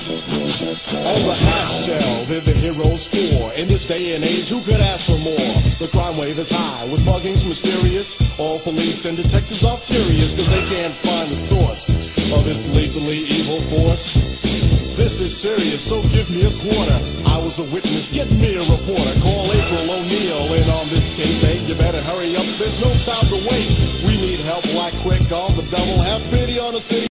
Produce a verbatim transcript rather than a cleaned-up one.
On the half shell, they're the heroes for. In this day and age, who could ask for more? The crime wave is high, with muggings mysterious. All police and detectives are furious, cause they can't find the source of this lethally evil force. This is serious, so give me a quarter. I was a witness, get me a reporter. Call April O'Neil in on this case. Hey, you better hurry up, there's no time to waste. We need help like quick on the double. Have pity on the city.